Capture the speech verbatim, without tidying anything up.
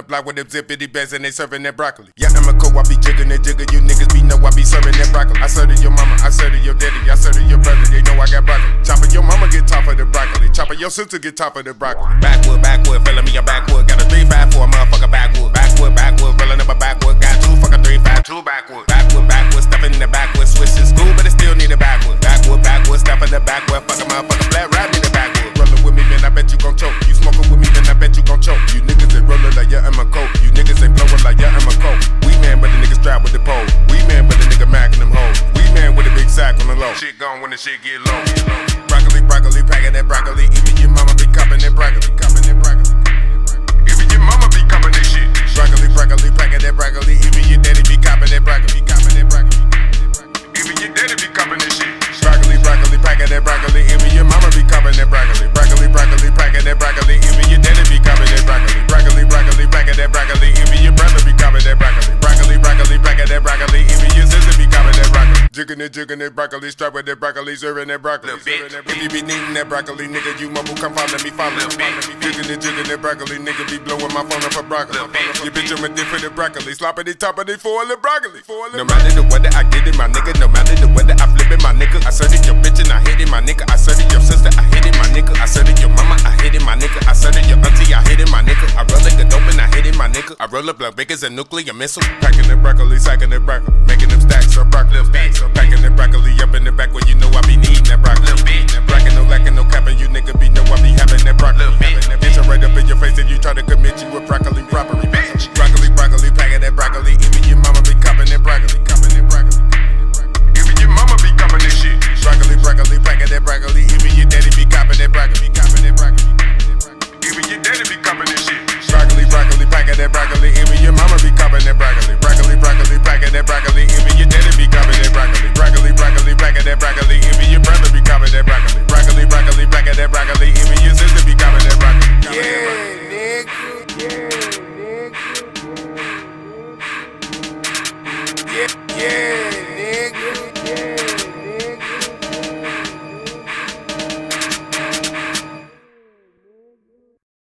block with them zippity bands and they serving that broccoli. Yeah, Amoco, I be jigging and jigging. You niggas be know I be serving that broccoli. I serve to your mama, I serve to your daddy, I serve to your brother. They know I got broccoli. Chopper your mama get top of the broccoli. Chopper your sister get top of the broccoli. Backwood, backwood, feeling me a backwood. Got a three five for a motherfucker backwood. Backwood, backwood, rolling up a backwood. Got two fucking three five two backwood. Backwood, backwood, stuffing in the backwood. Switch to school, but it still need a backwood. Backwood, backwood, stuff in the backwood. Fuck a motherfucker flat rap in the backwood. Rollin' with me, man, I bet you gon' choke. You smoking with me, then I bet you gon' choke. You niggas ain't rollin' like your Amoco. You niggas ain't blowin' like your Amoco. We man, but the niggas strap with the pole. We man, but the nigga mackin' them hoes. We man with a big sack on the low. Shit gone when the shit get low. Broccoli, broccoli, packin' that broccoli. Even your mama be coppin' that broccoli. Coppin' that broccoli. Even your mama be coppin' that shit. Broccoli, broccoli, packin' that broccoli. Even your daddy be coppin' that broccoli. Coppin' that broccoli. Even your daddy be coppin' that shit. Broccoli, broccoli, packin' that broccoli. Even your mama be coppin' that broccoli. Broccoli, broccoli, packin' that broccoli. Even your daddy be coppin' that broccoli. Broccoli, broccoli, packin' that broccoli. Even your brother be coppin' that broccoli. Broccoli, broccoli, packin' that broccoli. Even your sister be coppin' that broccoli. Jiggin' it, jiggin' it, broccoli, strap with that broccoli, serving that broccoli. If you be needin' that broccoli, nigga, you mumble, come follow me, follow me. Jiggin' it, jiggin' it, broccoli, nigga, be blowin' my phone up for broccoli. You bitch, I'm a different broccoli, sloppity, toppity, for all the broccoli. No matter the weather, I get it, my nigga. No matter the weather, I flip it, my nigga. I serve it your bitch and I hit it, my nigga. I serve it your sister, I hit it, my nigga. I serve it your mama, I hit it, my nigga. I serve it your auntie, I hit it, my nigga. I roll like a dope and I hit it, my nigga. I roll up like bakers and nuclear missile. Packing the broccoli, sacking the broccoli, making them stacks of broccoli. Packing the broccoli up in the back where you know I be needing that broccoli. Brackin' no lacking, no capping, you nigga be know I be having that broccoli. Bitch, right up in your face if you try to commit you with broccoli robbery. Bitch, broccoli, broccoli, packing that broccoli. Even your mama be copping that broccoli. Copping that broccoli. Even your mama be copping that shit. Broccoli, broccoli, packing that broccoli. Even your daddy be copping that broccoli. Copping that broccoli. Even your daddy be copping that shit. Broccoli, broccoli, packing that broccoli. Even your mama be copping that broccoli. Broccoli, broccoli, packing that broccoli. Even your daddy be copping that broccoli. Broccoli, broccoli, packing that broccoli. Even your brother be copping that broccoli. Broccoli, broccoli, packing that broccoli. Even your sister be copping that broccoli. Yeah, nigga. Yeah, nigga. Yeah, yeah.